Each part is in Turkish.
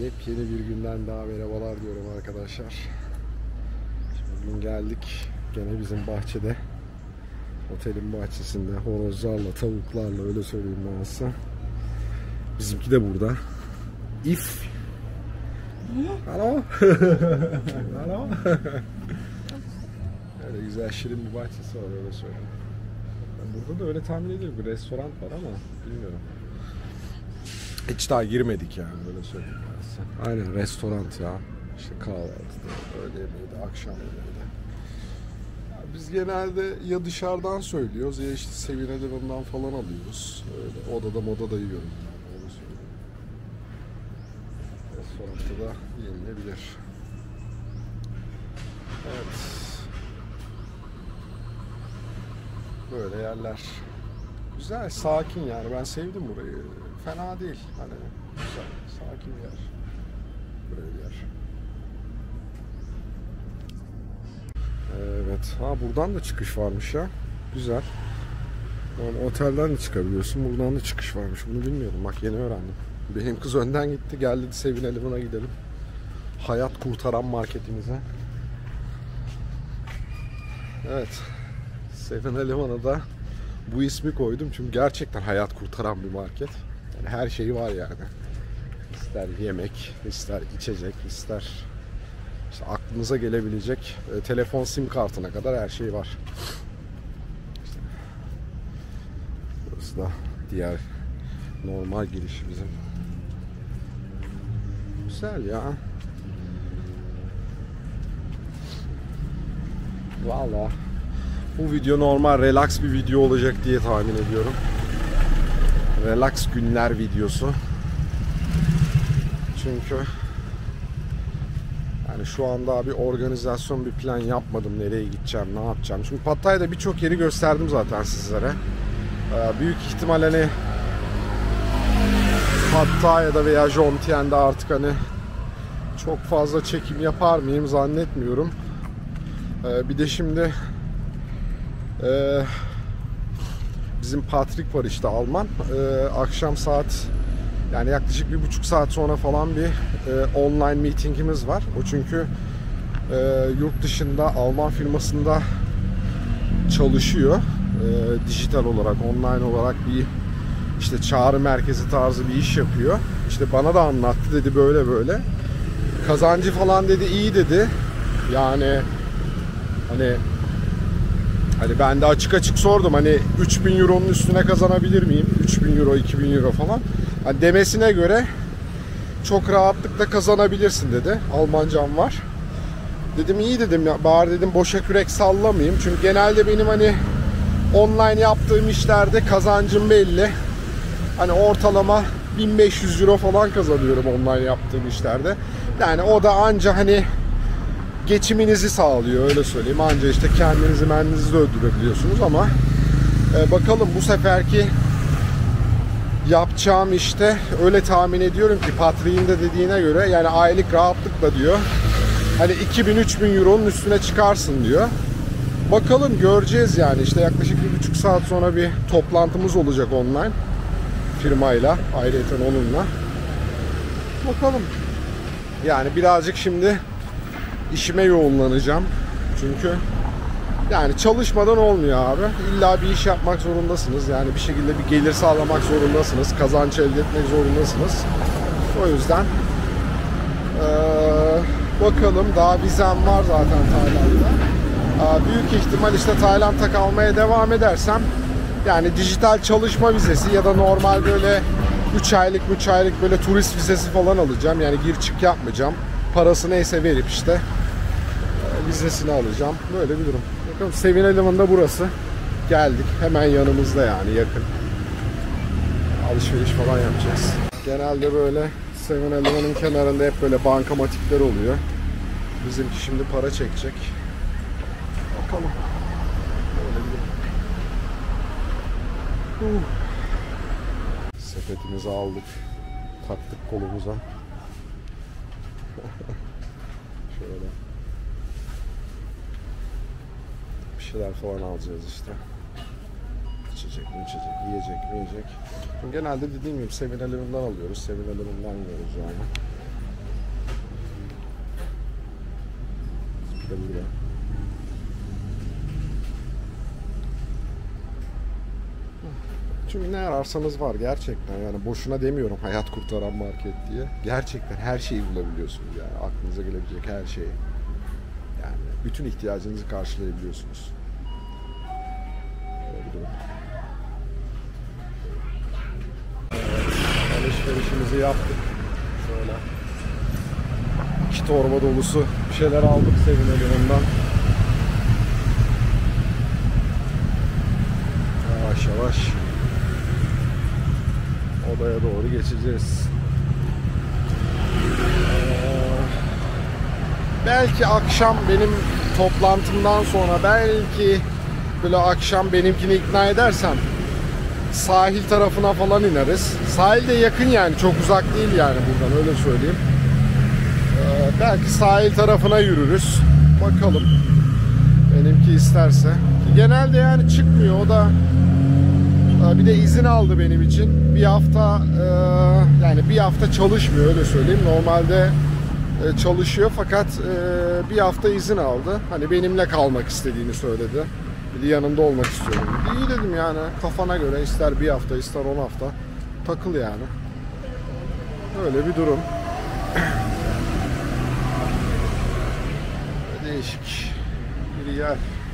Yepyeni bir günden daha merhabalar diyorum arkadaşlar. Şimdi bugün geldik gene bizim bahçede, otelin bahçesinde horozlarla, tavuklarla, öyle söyleyeyim ben size. Bizimki de burada. If. Alo. Alo. Öyle güzel şirin bir bahçesi var, öyle söyleyeyim. Burada da öyle tahmin ediyorum, bir restoran var ama bilmiyorum. Hiç daha girmedik yani, öyle söyleyeyim ben size. Aynen restoran ya. İşte kahvaltıda, öğle yemeği, akşam yemeği. Biz genelde ya dışarıdan söylüyoruz ya işte 7-Eleven'dan falan alıyoruz. Öyle odada modada yiyorum yani, öyle söyleyeyim. Restoranda da yenilebilir. Evet. Böyle yerler. Güzel, sakin yani. Ben sevdim burayı. Fena değil. Hani güzel, sakin bir yer. Böyle bir yer. Evet. Ha, buradan da çıkış varmış ya. Güzel. Yani otelden de çıkabiliyorsun. Buradan da çıkış varmış. Bunu bilmiyordum. Bak yeni öğrendim. Benim kız önden gitti. Gel dedi 7-Eleven'a gidelim. Hayat kurtaran marketimize. Evet. 7-Eleven'a da bu ismi koydum. Çünkü gerçekten hayat kurtaran bir market. Yani her şeyi var yani. İster yemek, ister içecek, ister İşte aklınıza gelebilecek telefon sim kartına kadar her şey var. İşte burası da diğer normal giriş bizim. Güzel ya. Vallahi bu video normal relax bir video olacak diye tahmin ediyorum. Relax günler videosu. Çünkü yani şu anda bir organizasyon, bir plan yapmadım. Nereye gideceğim, ne yapacağım. Çünkü Pattaya'da birçok yeri gösterdim zaten sizlere. Büyük ihtimal hani Pattaya'da veya Jomtyen'de artık hani çok fazla çekim yapar mıyım zannetmiyorum. Bir de şimdi bizim Patrick var işte, Alman. Akşam saat, yani yaklaşık 1,5 saat sonra falan bir online meetingimiz var. O çünkü yurt dışında Alman firmasında çalışıyor. Dijital olarak, online olarak bir işte çağrı merkezi tarzı bir iş yapıyor. İşte bana da anlattı, dedi böyle böyle. Kazancı falan dedi iyi dedi. Yani hani ben de açık açık sordum, hani 3.000 euronun üstüne kazanabilir miyim? 3.000 euro, 2.000 euro falan. Hani demesine göre çok rahatlıkla kazanabilirsin dedi. Almancam var. Dedim iyi dedim ya, bari dedim boşa kürek sallamayayım. Çünkü genelde benim hani online yaptığım işlerde kazancım belli. Hani ortalama 1500 euro falan kazanıyorum online yaptığım işlerde. Yani o da anca hani geçiminizi sağlıyor, öyle söyleyeyim. Anca işte kendinizi de öldürebiliyorsunuz ama bakalım bu seferki yapacağım işte öyle tahmin ediyorum ki Patrick'in de dediğine göre yani aylık rahatlıkla diyor hani 2000-3000 euronun üstüne çıkarsın diyor. Bakalım, göreceğiz yani. İşte yaklaşık 1,5 saat sonra bir toplantımız olacak online firmayla, ayrıca onunla. Bakalım. Yani birazcık şimdi işime yoğunlanacağım. Çünkü yani çalışmadan olmuyor abi. İlla bir iş yapmak zorundasınız. Yani bir şekilde bir gelir sağlamak zorundasınız. Kazanç elde etmek zorundasınız. O yüzden bakalım, daha vizem var zaten Tayland'da. Büyük ihtimal işte Tayland'a kalmaya devam edersem yani dijital çalışma vizesi ya da normal böyle 3 aylık böyle turist vizesi falan alacağım. Yani gir çık yapmayacağım. Parası neyse verip işte vizesini alacağım. Böyle bir durum. Bakalım, 7-Eleven'da burası. Geldik. Hemen yanımızda yani, yakın. Alışveriş falan yapacağız. Genelde böyle 7-Eleven'ın kenarında hep böyle bankamatikler oluyor. Bizimki şimdi para çekecek. Bakalım. Böyle bir durum. Sepetimizi aldık. Taktık kolumuza. Şöyle. Bir şeyler falan alacağız işte. İçecek, yiyecek. Genelde dediğim gibi 7-Eleven'dan alıyoruz. 7-Eleven'dan yiyoruz yani. işte burada. Çünkü ne ararsanız var gerçekten, yani boşuna demiyorum hayat kurtaran market diye. Gerçekten her şeyi bulabiliyorsunuz yani, aklınıza gelebilecek her şeyi. Yani bütün ihtiyacınızı karşılayabiliyorsunuz. Öyle bir durum. Evet, alışverişimizi yaptık. Şöyle 2 torba dolusu bir şeyler aldık Sevinelerinden. Yavaş yavaş odaya doğru geçeceğiz. Belki akşam benim toplantımdan sonra, belki böyle akşam benimkini ikna edersem sahil tarafına falan ineriz. Sahil de yakın yani, çok uzak değil yani buradan, öyle söyleyeyim. Belki sahil tarafına yürürüz. Bakalım. Benimki isterse. Genelde yani çıkmıyor o da. Bir de izin aldı benim için. Bir hafta yani bir hafta çalışmıyor, öyle söyleyeyim. Normalde çalışıyor fakat bir hafta izin aldı. Hani benimle kalmak istediğini söyledi. Bir de yanımda olmak istiyorum. İyi dedim yani, kafana göre, ister bir hafta ister 10 hafta takıl yani. Öyle bir durum. Değişik bir yer.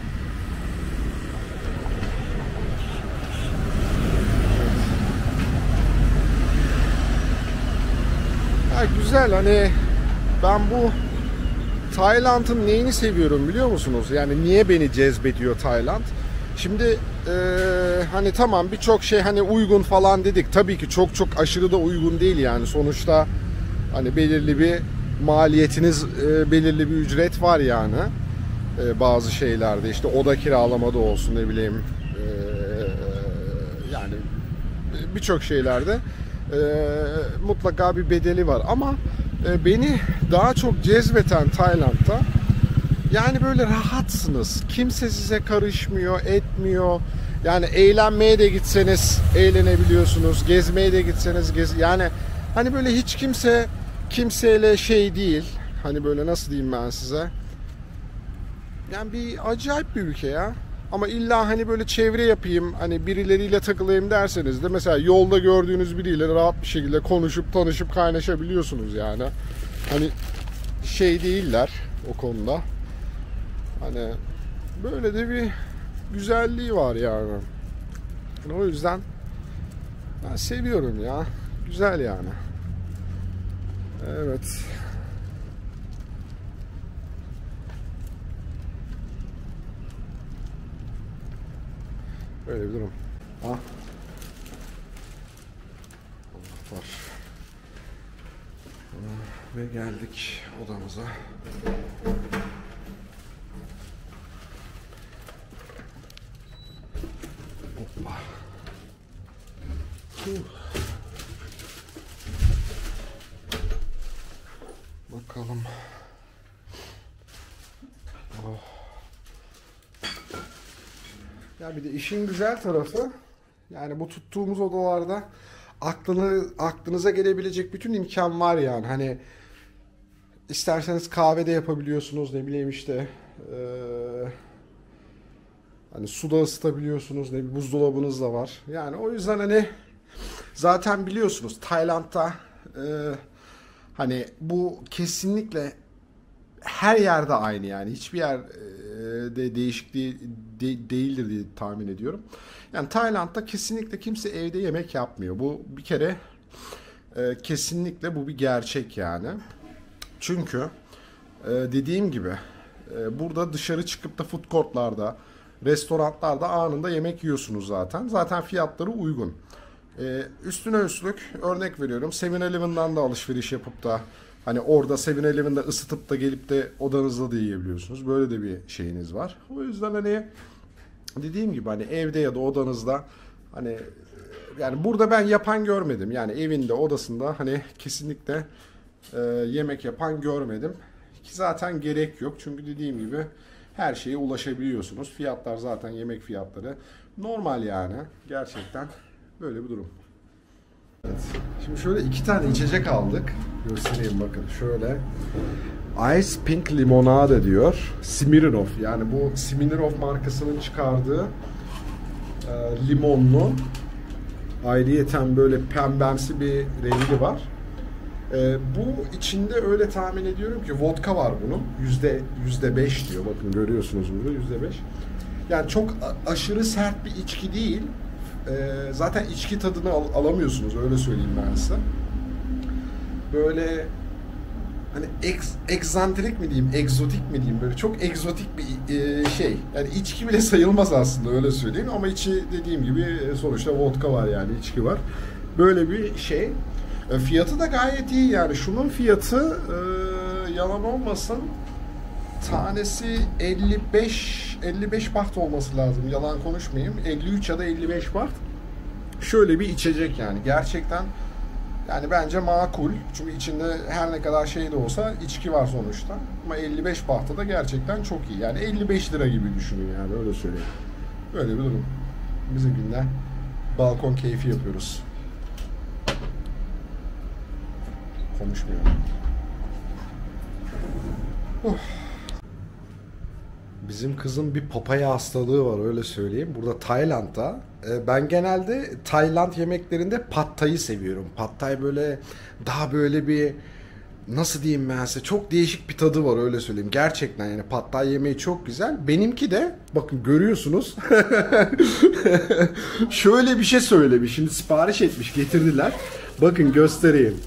Ya güzel, hani ben bu Tayland'ın neyini seviyorum biliyor musunuz? Yani niye beni cezbediyor Tayland? Şimdi hani tamam, birçok şey hani uygun falan dedik. Tabii ki çok çok aşırı da uygun değil yani. Sonuçta hani belirli bir maliyetiniz, belirli bir ücret var yani. Bazı şeylerde işte oda kiralamada olsun, ne bileyim, yani birçok şeylerde mutlaka bir bedeli var ama beni daha çok cezbeten Tayland'da yani böyle rahatsınız. Kimse size karışmıyor, etmiyor. Yani eğlenmeye de gitseniz eğlenebiliyorsunuz. Gezmeye de gitseniz yani hani böyle hiç kimse kimseyle şey değil. Hani böyle nasıl diyeyim ben size? Yani bir acayip bir ülke ya. Ama illa hani böyle çevre yapayım, hani birileriyle takılayım derseniz de mesela yolda gördüğünüz biriyle rahat bir şekilde konuşup tanışıp kaynaşabiliyorsunuz yani. Hani şey değiller o konuda. Hani böyle de bir güzelliği var yani. Yani o yüzden ben seviyorum ya. Güzel yani. Evet. Böyle bir durum. Ah. Anahtar. Ve geldik odamıza. Hoppa. Bakalım. Oh. Ya bir de işin güzel tarafı, yani bu tuttuğumuz odalarda aklınıza gelebilecek bütün imkan var yani. Hani isterseniz kahve de yapabiliyorsunuz, ne bileyim işte hani suda ısıtabiliyorsunuz, ne bileyim buzdolabınız da var. Yani o yüzden hani zaten biliyorsunuz Tayland'da hani bu kesinlikle her yerde aynı yani. Hiçbir yerde değişik değildir diye tahmin ediyorum. Yani Tayland'da kesinlikle kimse evde yemek yapmıyor. Bu bir kere kesinlikle bu bir gerçek yani. Çünkü dediğim gibi burada dışarı çıkıp da food court'larda, restoranlarda anında yemek yiyorsunuz zaten. Zaten fiyatları uygun. Üstüne üstlük örnek veriyorum, 7-Eleven'dan da alışveriş yapıp da hani orada 7-Eleven'da ısıtıp da gelip de odanızda da yiyebiliyorsunuz. Böyle de bir şeyiniz var. O yüzden hani dediğim gibi hani evde ya da odanızda hani yani burada ben yapan görmedim. Yani evinde, odasında hani kesinlikle yemek yapan görmedim. Ki zaten gerek yok. Çünkü dediğim gibi her şeye ulaşabiliyorsunuz. Fiyatlar zaten yemek fiyatları normal yani. Gerçekten böyle bir durum. Evet. Şimdi şöyle 2 tane içecek aldık. Göstereyim bakın şöyle. Ice Pink Limonade diyor. Smirnoff, yani bu Smirnoff markasının çıkardığı limonlu, ayrıyeten böyle pembemsi bir rengi var. Bu içinde öyle tahmin ediyorum ki vodka var bunun. %5 diyor. Bakın görüyorsunuz burada %5. Yani çok aşırı sert bir içki değil. Zaten içki tadını alamıyorsunuz, öyle söyleyeyim ben size. Böyle hani egzantrik mi diyeyim, egzotik mi diyeyim, böyle çok egzotik bir şey. Yani içki bile sayılmaz aslında, öyle söyleyeyim, ama içi dediğim gibi sonuçta vodka var, yani içki var. Böyle bir şey. Fiyatı da gayet iyi yani. Şunun fiyatı yalan olmasın, tanesi 55 baht olması lazım. Yalan konuşmayayım. 53 ya da 55 baht. Şöyle bir içecek yani. Gerçekten yani bence makul. Çünkü içinde her ne kadar şey de olsa içki var sonuçta. Ama 55 bahta da gerçekten çok iyi. Yani 55 lira gibi düşünün yani, öyle söyleyeyim. Böyle bir durum. Bizim günde balkon keyfi yapıyoruz. Konuşmuyorum. Bizim kızın bir papaya hastalığı var, öyle söyleyeyim. Burada Tayland'da. Ben genelde Tayland yemeklerinde pad thai'yi seviyorum. Pad thai böyle daha böyle bir, nasıl diyeyim ben size, çok değişik bir tadı var, öyle söyleyeyim. Gerçekten yani pad thai yemeği çok güzel. Benimki de bakın görüyorsunuz. Şöyle bir şey söylemiş. Şimdi sipariş etmiş, getirdiler. Bakın göstereyim.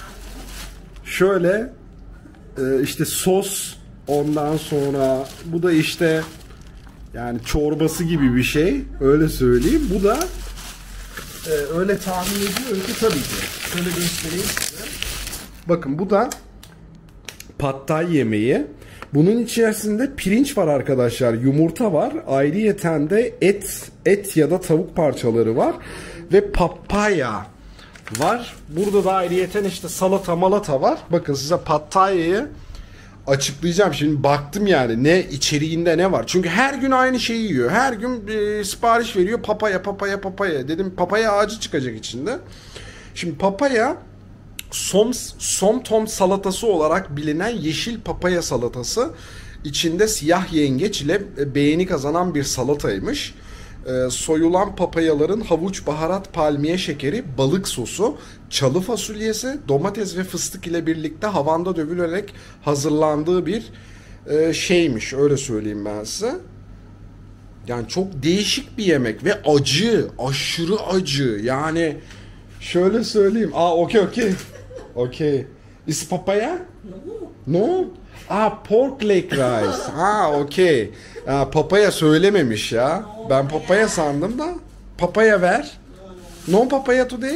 Şöyle işte sos, ondan sonra bu da işte yani çorbası gibi bir şey, öyle söyleyeyim. Bu da öyle tahmin ediyorum ki, tabii ki. Şöyle göstereyim size. Bakın bu da pad thai yemeği. Bunun içerisinde pirinç var arkadaşlar, yumurta var, ayrıyeten de et ya da tavuk parçaları var ve papaya var. Burada da ayrıyeten işte salata malata var. Bakın size pad thai'yi açıklayacağım. Şimdi baktım yani ne içeriğinde ne var. Çünkü her gün aynı şeyi yiyor. Her gün sipariş veriyor. Papaya. Dedim papaya ağacı çıkacak içinde. Şimdi papaya somtom salatası olarak bilinen yeşil papaya salatası. İçinde siyah yengeç ile beğeni kazanan bir salataymış. Soyulan papayaların havuç, baharat, palmiye şekeri, balık sosu, çalı fasulyesi, domates ve fıstık ile birlikte havanda dövülerek hazırlandığı bir şeymiş, öyle söyleyeyim ben size. Yani çok değişik bir yemek ve acı, aşırı acı. Yani şöyle söyleyeyim. Okay. Is papaya? No. Pork leg rice. Okay. Papaya söylememiş ya. Ben papaya sandım da. Papaya ver. No papaya today?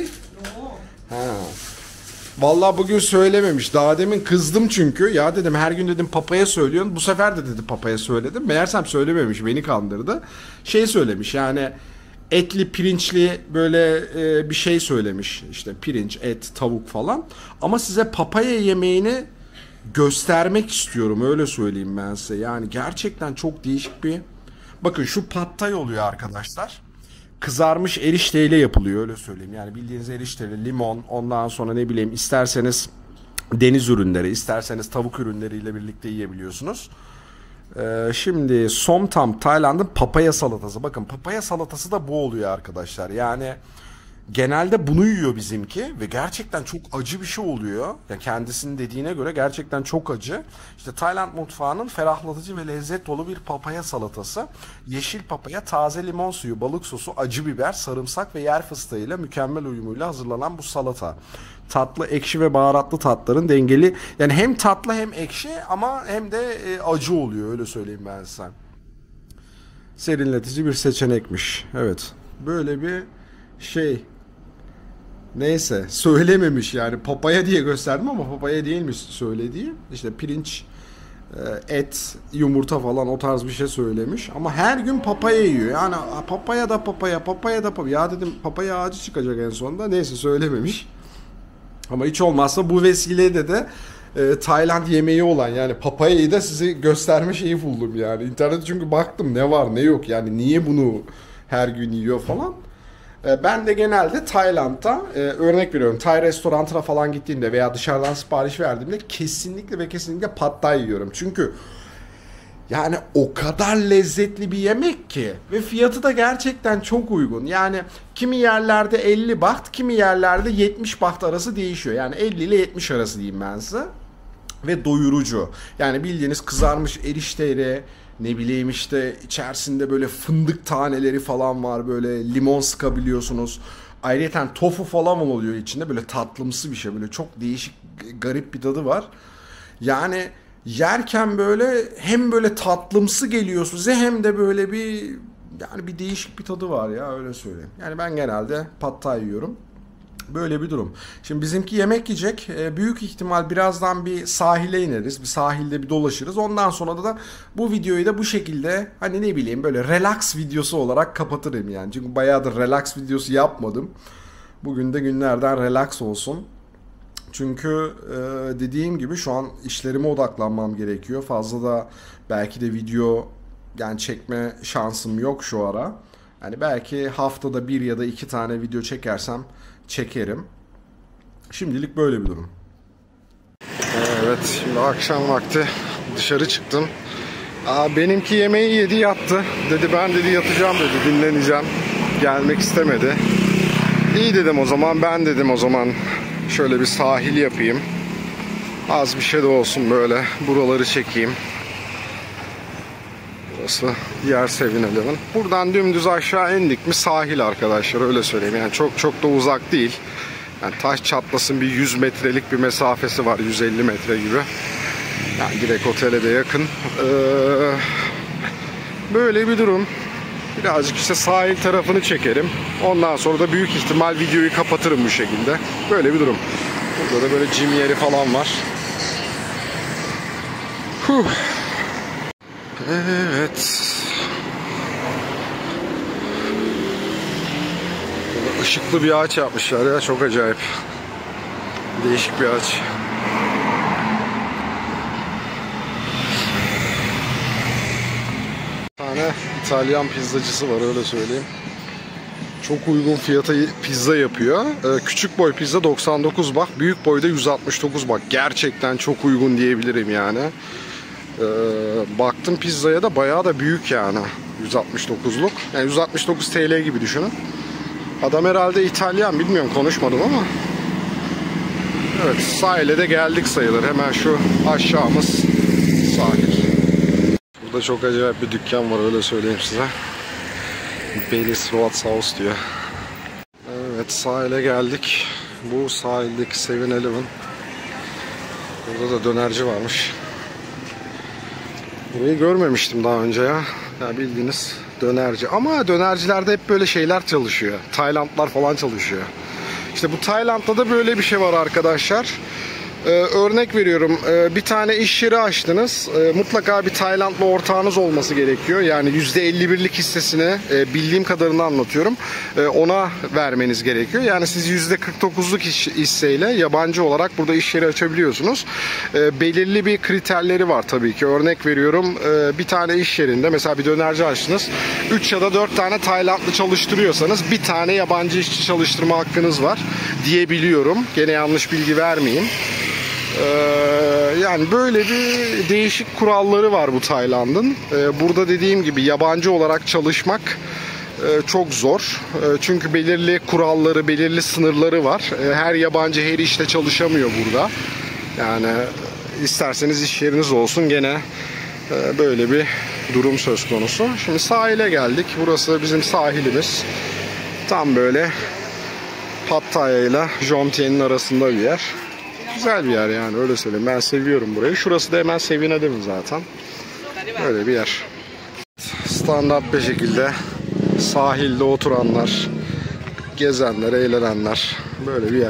Vallahi bugün söylememiş. Daha demin kızdım çünkü. Ya dedim her gün dedim papaya söylüyorsun. Bu sefer de dedi papaya söyledim. Meğersem söylememiş. Beni kandırdı. Şey söylemiş yani, etli pirinçli böyle bir şey söylemiş. İşte pirinç, et, tavuk falan. Ama size papaya yemeğini göstermek istiyorum, öyle söyleyeyim ben size. Yani gerçekten çok değişik bir... Bakın şu pad thai oluyor arkadaşlar. Kızarmış erişteyle yapılıyor, öyle söyleyeyim. Yani bildiğiniz erişteli, limon, ondan sonra ne bileyim, isterseniz deniz ürünleri, isterseniz tavuk ürünleriyle birlikte yiyebiliyorsunuz. Şimdi Somtam Tayland'ın papaya salatası. Bakın papaya salatası da bu oluyor arkadaşlar. Yani genelde bunu yiyor bizimki ve gerçekten çok acı bir şey oluyor. Ya kendisinin dediğine göre gerçekten çok acı. İşte Tayland mutfağının ferahlatıcı ve lezzet dolu bir papaya salatası. Yeşil papaya, taze limon suyu, balık sosu, acı biber, sarımsak ve yer fıstığıyla mükemmel uyumuyla hazırlanan bu salata. Tatlı, ekşi ve baharatlı tatların dengeli. Yani hem tatlı hem ekşi ama hem de acı oluyor, öyle söyleyeyim ben size. Serinletici bir seçenekmiş. Evet. Böyle bir şey. Neyse, söylememiş yani, papaya diye gösterdim ama papaya değilmiş söylediği. İşte pirinç, et, yumurta falan o tarz bir şey söylemiş. Ama her gün papaya yiyor. Yani papaya da papaya. Ya dedim papaya ağacı çıkacak en sonunda. Neyse söylememiş. Ama hiç olmazsa bu vesileyle de Tayland yemeği olan yani papayayı da size gösterme şeyi buldum yani. İnternette çünkü baktım ne var ne yok, yani niye bunu her gün yiyor falan. Ben de genelde Tayland'da örnek veriyorum, Tay restorantına falan gittiğimde veya dışarıdan sipariş verdiğimde kesinlikle ve kesinlikle Pad Thai yiyorum. Çünkü yani o kadar lezzetli bir yemek ki ve fiyatı da gerçekten çok uygun. Yani kimi yerlerde 50 baht, kimi yerlerde 70 baht arası değişiyor. Yani 50 ile 70 arası diyeyim ben size. Ve doyurucu. Yani bildiğiniz kızarmış erişteyle, ne bileyim işte içerisinde böyle fındık taneleri falan var. Böyle limon sıkabiliyorsunuz. Ayrıca tofu falan oluyor içinde. Böyle tatlımsı bir şey. Böyle çok değişik, garip bir tadı var. Yani yerken böyle hem böyle tatlımsı geliyor size hem de böyle bir değişik bir tadı var ya, öyle söyleyeyim. Yani ben genelde Pad Thai yiyorum. Böyle bir durum. Şimdi bizimki yemek yiyecek. Büyük ihtimal birazdan bir sahile ineriz. Bir sahilde bir dolaşırız. Ondan sonra da bu videoyu da bu şekilde hani ne bileyim böyle relax videosu olarak kapatırım yani. Çünkü bayağıdır relax videosu yapmadım. Bugün de günlerden relax olsun. Çünkü dediğim gibi şu an işlerime odaklanmam gerekiyor. Fazla da belki de video yani çekme şansım yok şu ara. Yani belki haftada 1 ya da 2 tane video çekersem çekerim. Şimdilik böyle bir durum. Evet, şimdi akşam vakti dışarı çıktım. Benimki yemeği yedi, yattı. Dedi ben dedi yatacağım dedi, dinleneceğim. Gelmek istemedi. İyi dedim o zaman, ben dedim o zaman şöyle bir sahil yapayım. Az bir şey de olsun böyle buraları çekeyim. Burası diğer 7-Eleven. Buradan dümdüz aşağı indik mi sahil arkadaşlar, öyle söyleyeyim. Yani çok da uzak değil. Yani taş çatlasın bir 100 metrelik bir mesafesi var, 150 metre gibi. Yani direkt otele de yakın. Böyle bir durum. Birazcık işte sahil tarafını çekerim. Ondan sonra da büyük ihtimal videoyu kapatırım bu şekilde. Böyle bir durum. Burada da böyle gym yeri falan var. Evet. Burada ışıklı bir ağaç yapmışlar ya, çok acayip. Değişik bir ağaç. Bir tane İtalyan pizzacısı var, öyle söyleyeyim. Çok uygun fiyata pizza yapıyor. Küçük boy pizza 99 baht, büyük boyda 169 baht. Gerçekten çok uygun diyebilirim yani. Baktım pizzaya da bayağı da büyük yani. 169'luk. Yani 169 TL gibi düşünün. Adam herhalde İtalyan, bilmiyorum, konuşmadım ama. Evet, sahile de geldik sayılır. Hemen şu aşağımız sahil. Burada çok acayip bir dükkan var, öyle söyleyeyim size. Baileys Roadhouse diyor. Evet, sahile geldik. Bu sahildeki 7-Eleven. Burada da dönerci varmış. Burayı görmemiştim daha önce ya. Ya bildiğiniz dönerci. Ama dönercilerde hep böyle şeyler çalışıyor. Taylandlar falan çalışıyor. İşte bu Tayland'da da böyle bir şey var arkadaşlar. Örnek veriyorum, bir tane iş yeri açtınız, mutlaka bir Taylandlı ortağınız olması gerekiyor. Yani %51'lik hissesini, bildiğim kadarını anlatıyorum, ona vermeniz gerekiyor. Yani siz %49'luk hisseyle yabancı olarak burada iş yeri açabiliyorsunuz. Belirli bir kriterleri var tabii ki. Örnek veriyorum, bir tane iş yerinde mesela bir dönerci açtınız, 3 ya da 4 tane Taylandlı çalıştırıyorsanız bir tane yabancı işçi çalıştırma hakkınız var diyebiliyorum. Gene yanlış bilgi vermeyeyim. Yani böyle bir değişik kuralları var bu Tayland'ın. Burada dediğim gibi yabancı olarak çalışmak çok zor. Çünkü belirli kuralları, belirli sınırları var. Her yabancı her işte çalışamıyor burada. Yani isterseniz iş yeriniz olsun, gene böyle bir durum söz konusu. Şimdi sahile geldik. Burası bizim sahilimiz. Tam böyle Pattaya ile Jomtie'nin arasında bir yer. Güzel bir yer yani, öyle söyleyeyim. Ben seviyorum burayı. Şurası da hemen 7-Eleven zaten. Böyle bir yer. Standart bir şekilde sahilde oturanlar, gezenler, eğlenenler. Böyle bir yer.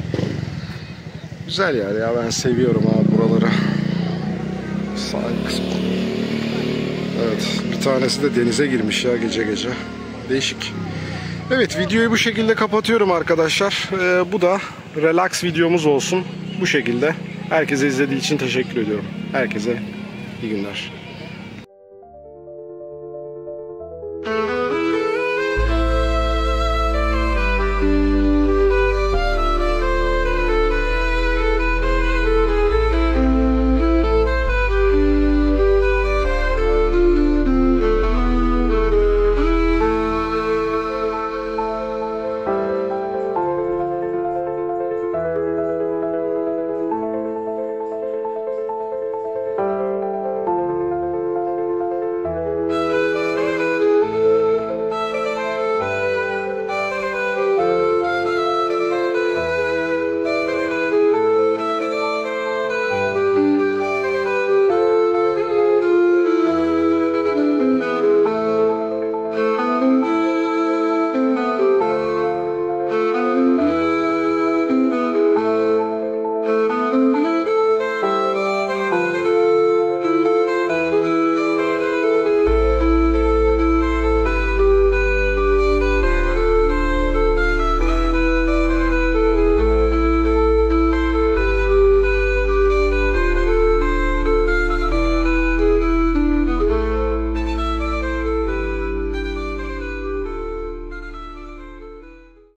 Güzel yer ya, ben seviyorum abi buraları. Sahil kısmı. Evet, bir tanesi de denize girmiş ya gece gece. Değişik. Evet, videoyu bu şekilde kapatıyorum arkadaşlar. Bu da relax videomuz olsun. Bu şekilde. Herkese izlediği için teşekkür ediyorum. Herkese iyi günler.